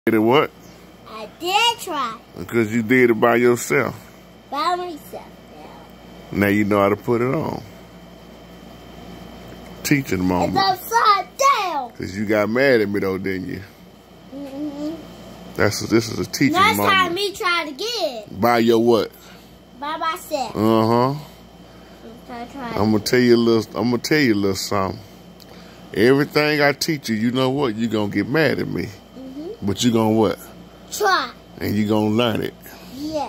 Did it what? I did try. Because you did it by yourself. By myself, yeah. Now you know how to put it on. Teaching moment. It's upside down. Because you got mad at me though, didn't you? This is a teaching Next moment. time me try it again. By your what? By myself. I'm gonna tell you a little something. Everything I teach you, you know what? You're gonna get mad at me. But you gonna what? Try. And you gonna learn it. Yeah.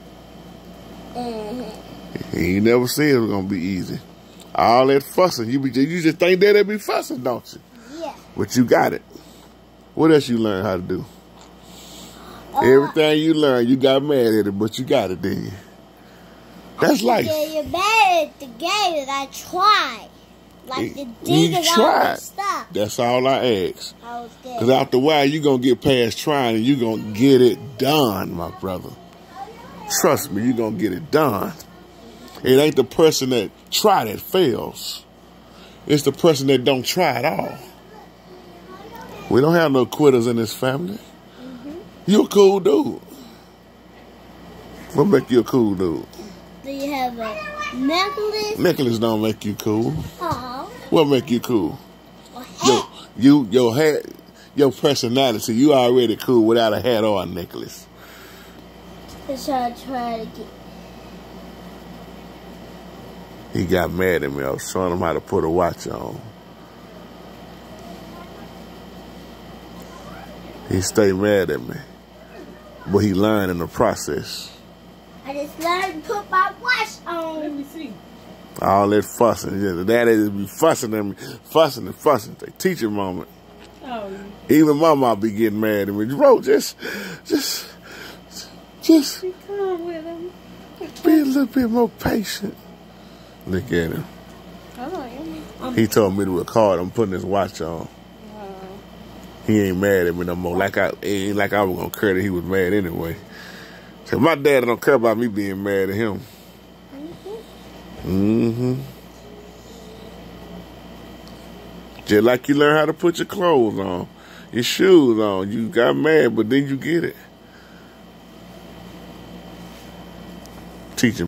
And you never said it was gonna be easy. All that fussing, you just think that it be fussing, don't you? Yeah. But you got it. What else you learn how to do? Everything you learn, you got mad at it, but you got it, didn't you? That's life. Yeah, you're mad at the game that I tried. Like the dig and all that stuff. That's all I ask. I was good. Because after a while, you're going to get past trying and you're going to get it done, my brother. Trust me, you're going to get it done. It ain't the person that try that fails. It's the person that don't try at all. We don't have no quitters in this family. You a cool dude. What make you a cool dude? Do you have a necklace? Necklace don't make you cool. Oh. What make you cool? A hat. Your hat, your personality. You already cool without a hat or a necklace. So I try to get. He got mad at me. I was showing him how to put a watch on. He stayed mad at me. But he learned in the process. I just learned to put my watch on. Let me see. All that fussing. Yeah, the daddy just be fussing at me. Fussing and fussing. They teaching moment. Oh. Even my mom be getting mad at me. Bro, just Be calm with him. be a little bit more patient. Look at him. He told me to record him putting his watch on. He ain't mad at me no more. Ain't like I was gonna care that he was mad anyway. So my dad don't care about me being mad at him. Just like you learn how to put your clothes on, your shoes on. You got mad, but then you get it. Teaching.